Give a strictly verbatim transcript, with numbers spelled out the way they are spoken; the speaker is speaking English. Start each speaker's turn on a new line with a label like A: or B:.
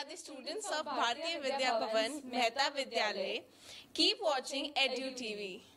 A: are the students of Bharatiya Vidya Bhawan, Mehta Vidyalaya. Keep watching Edu T V.